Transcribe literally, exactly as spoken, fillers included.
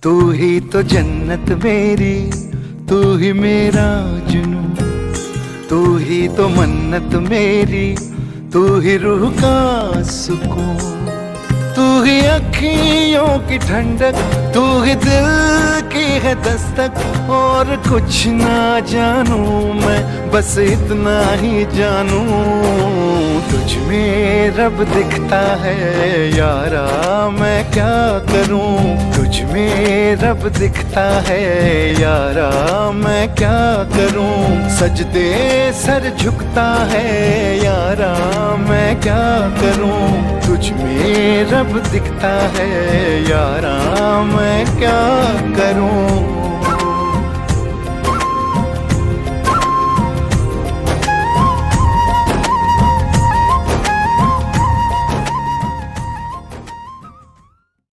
तू ही तो जन्नत मेरी, तू ही मेरा जुनून, तू ही तो मन्नत मेरी, तू ही रूह का सुकून, तू ही अखियों की ठंडक, तू ही दिल की है दस्तक। और कुछ ना जानू मैं, बस इतना ही जानू, तुझ में रब दिखता है यारा, मैं क्या करूं। तुझ में रब दिखता है यारा, मैं क्या करूं। सजदे सर झुकता है यारा, मैं क्या करूं। तुझ में रब दिखता है यारा, मैं क्या करूं।